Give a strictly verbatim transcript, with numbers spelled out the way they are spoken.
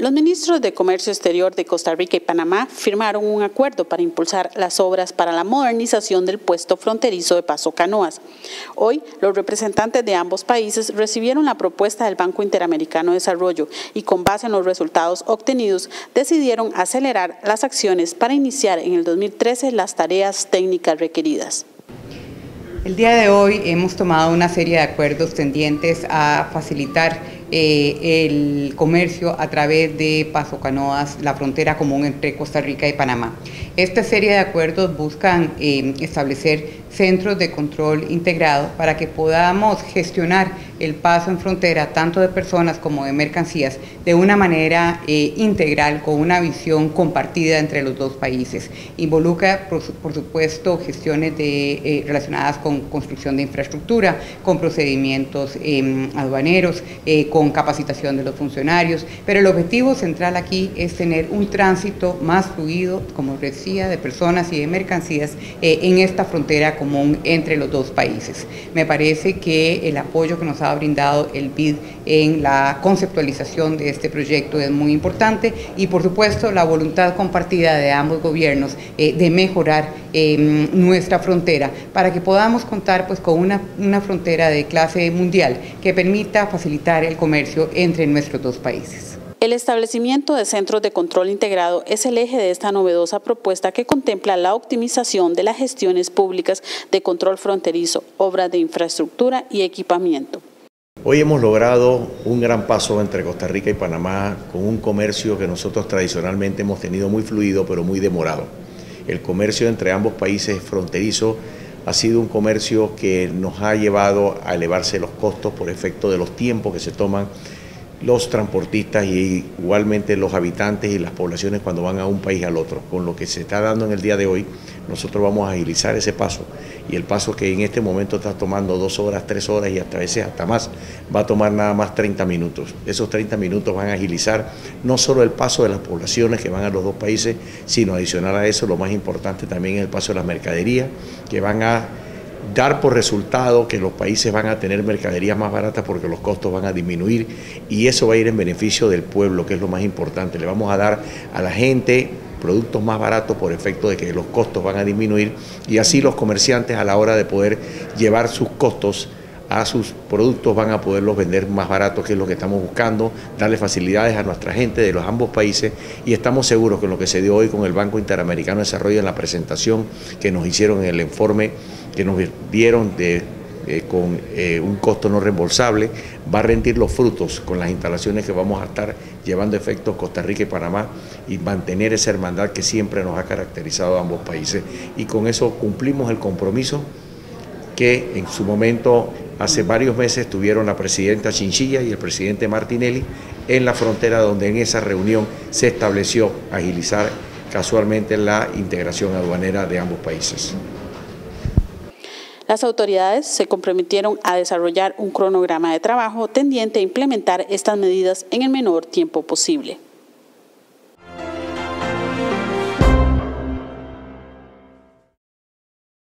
Los ministros de Comercio Exterior de Costa Rica y Panamá firmaron un acuerdo para impulsar las obras para la modernización del puesto fronterizo de Paso Canoas. Hoy, los representantes de ambos países recibieron la propuesta del Banco Interamericano de Desarrollo y, con base en los resultados obtenidos, decidieron acelerar las acciones para iniciar en el dos mil trece las tareas técnicas requeridas. El día de hoy hemos tomado una serie de acuerdos tendientes a facilitar eh, el comercio a través de Paso Canoas, la frontera común entre Costa Rica y Panamá. Esta serie de acuerdos buscan eh, establecer centros de control integrado para que podamos gestionar el paso en frontera tanto de personas como de mercancías de una manera eh, integral, con una visión compartida entre los dos países. Involucra, por, por supuesto, gestiones de, eh, relacionadas con construcción de infraestructura, con procedimientos eh, aduaneros, eh, con capacitación de los funcionarios, pero el objetivo central aquí es tener un tránsito más fluido, como decía, de personas y de mercancías eh, en esta frontera común entre los dos países. Me parece que el apoyo que nos ha brindado el B I D en la conceptualización de este proyecto es muy importante y, por supuesto, la voluntad compartida de ambos gobiernos eh, de mejorar eh, nuestra frontera para que podamos contar pues con una, una frontera de clase mundial que permita facilitar el comercio entre nuestros dos países. El establecimiento de centros de control integrado es el eje de esta novedosa propuesta que contempla la optimización de las gestiones públicas de control fronterizo, obras de infraestructura y equipamiento. Hoy hemos logrado un gran paso entre Costa Rica y Panamá con un comercio que nosotros tradicionalmente hemos tenido muy fluido pero muy demorado. El comercio entre ambos países fronterizos ha sido un comercio que nos ha llevado a elevarse los costos por efecto de los tiempos que se toman los transportistas y igualmente los habitantes y las poblaciones cuando van a un país al otro. Con lo que se está dando en el día de hoy, nosotros vamos a agilizar ese paso, y el paso que en este momento está tomando dos horas, tres horas y hasta veces hasta más, va a tomar nada más treinta minutos. Esos treinta minutos van a agilizar no solo el paso de las poblaciones que van a los dos países, sino adicional a eso, lo más importante también es el paso de las mercaderías, que van a dar por resultado que los países van a tener mercaderías más baratas porque los costos van a disminuir, y eso va a ir en beneficio del pueblo, que es lo más importante. Le vamos a dar a la gente productos más baratos por efecto de que los costos van a disminuir, y así los comerciantes, a la hora de poder llevar sus costos a sus productos, van a poderlos vender más baratos, que es lo que estamos buscando, darle facilidades a nuestra gente de los ambos países, y estamos seguros que lo que se dio hoy con el Banco Interamericano de Desarrollo en la presentación que nos hicieron en el informe que nos dieron de, eh, con eh, un costo no reembolsable, va a rendir los frutos con las instalaciones que vamos a estar llevando efecto Costa Rica y Panamá, y mantener esa hermandad que siempre nos ha caracterizado a ambos países, y con eso cumplimos el compromiso que en su momento, hace varios meses, tuvieron la presidenta Chinchilla y el presidente Martinelli en la frontera, donde en esa reunión se estableció agilizar casualmente la integración aduanera de ambos países. Las autoridades se comprometieron a desarrollar un cronograma de trabajo tendiente a implementar estas medidas en el menor tiempo posible.